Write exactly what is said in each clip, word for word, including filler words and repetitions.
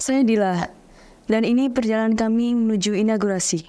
Saya Dila, dan ini perjalanan kami menuju inaugurasi.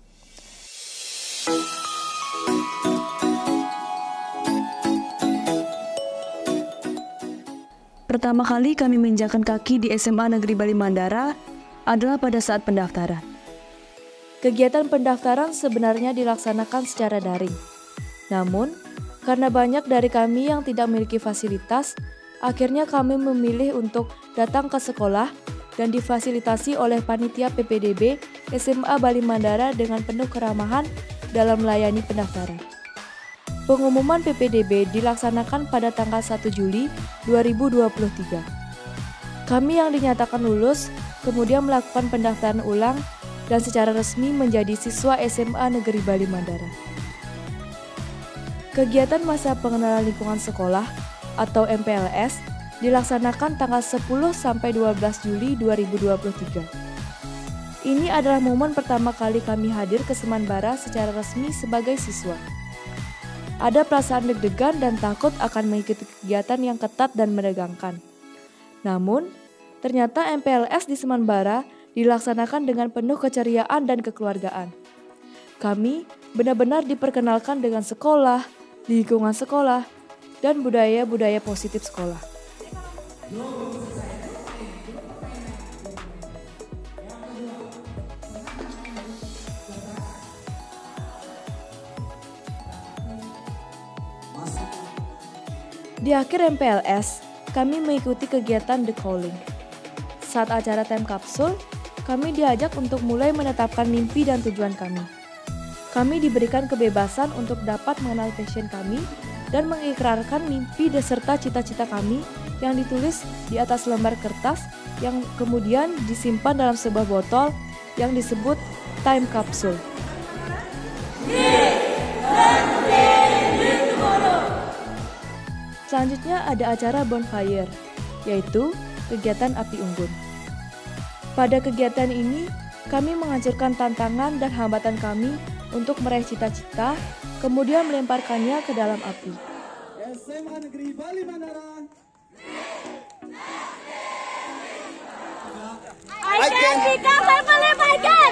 Pertama kali kami menginjakkan kaki di S M A Negeri Bali Mandara adalah pada saat pendaftaran. Kegiatan pendaftaran sebenarnya dilaksanakan secara daring. Namun, karena banyak dari kami yang tidak memiliki fasilitas, akhirnya kami memilih untuk datang ke sekolah dan difasilitasi oleh panitia P P D B S M A Bali Mandara dengan penuh keramahan dalam melayani pendaftaran. Pengumuman P P D B dilaksanakan pada tanggal satu Juli dua ribu dua puluh tiga. Kami yang dinyatakan lulus kemudian melakukan pendaftaran ulang dan secara resmi menjadi siswa S M A Negeri Bali Mandara. Kegiatan masa pengenalan lingkungan sekolah atau M P L S dilaksanakan tanggal sepuluh sampai dua belas Juli dua ribu dua puluh tiga. Ini adalah momen pertama kali kami hadir ke Semanbara secara resmi sebagai siswa. Ada perasaan deg-degan dan takut akan mengikuti kegiatan yang ketat dan menegangkan. Namun, ternyata M P L S di Semanbara dilaksanakan dengan penuh keceriaan dan kekeluargaan. Kami benar-benar diperkenalkan dengan sekolah, lingkungan sekolah, dan budaya-budaya positif sekolah. Di akhir M P L S, kami mengikuti kegiatan The Calling. Saat acara time kapsul, kami diajak untuk mulai menetapkan mimpi dan tujuan kami. Kami diberikan kebebasan untuk dapat mengenal passion kami dan mengikrarkan mimpi beserta cita-cita kami yang ditulis di atas lembar kertas yang kemudian disimpan dalam sebuah botol yang disebut time capsule. Selanjutnya ada acara bonfire, yaitu kegiatan api unggun. Pada kegiatan ini, kami menghancurkan tantangan dan hambatan kami untuk meraih cita-cita, kemudian melemparkannya ke dalam api. S M A Negeri Bali Mandara. I can become a Bali Mandara.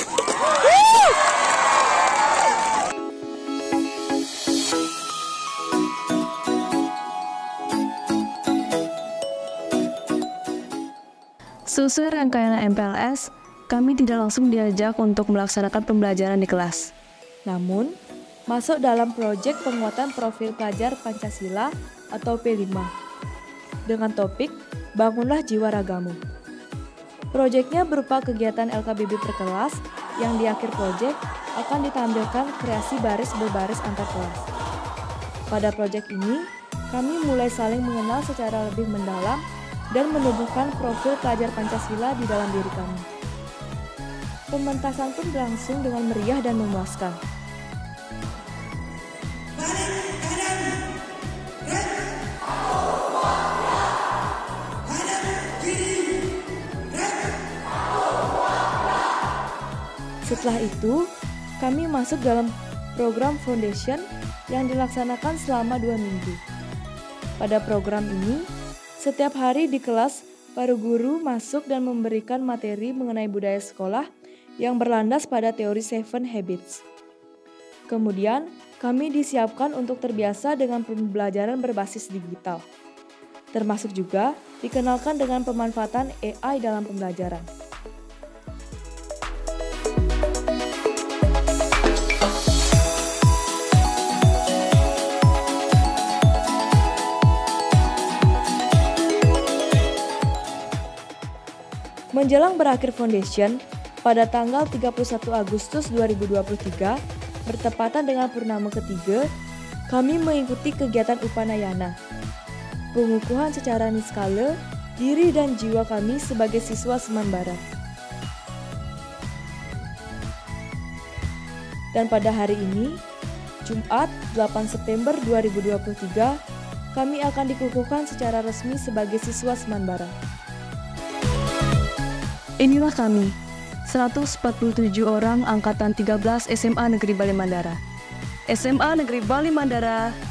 Sesuai rangkaian M P L S, kami tidak langsung diajak untuk melaksanakan pembelajaran di kelas. Namun, masuk dalam proyek penguatan profil pelajar Pancasila atau P lima dengan topik Bangunlah Jiwa Ragamu. Proyeknya berupa kegiatan L K B B per kelas yang di akhir proyek akan ditampilkan kreasi baris berbaris antar kelas. Pada proyek ini, kami mulai saling mengenal secara lebih mendalam dan menumbuhkan profil pelajar Pancasila di dalam diri kami. Pementasan pun berlangsung dengan meriah dan memuaskan. Setelah itu, kami masuk dalam program foundation yang dilaksanakan selama dua minggu. Pada program ini, setiap hari di kelas, para guru masuk dan memberikan materi mengenai budaya sekolah yang berlandas pada teori Seven Habits. Kemudian, kami disiapkan untuk terbiasa dengan pembelajaran berbasis digital. Termasuk juga dikenalkan dengan pemanfaatan A I dalam pembelajaran. Menjelang berakhir foundation, pada tanggal tiga puluh satu Agustus dua ribu dua puluh tiga, bertepatan dengan purnama ketiga, kami mengikuti kegiatan Upanayana. Pengukuhan secara niskala, diri dan jiwa kami sebagai siswa Semanbara. Dan pada hari ini, Jumat delapan September dua ribu dua puluh tiga, kami akan dikukuhkan secara resmi sebagai siswa Semanbara. Inilah kami, seratus empat puluh tujuh orang angkatan tiga belas S M A Negeri Bali Mandara. S M A Negeri Bali Mandara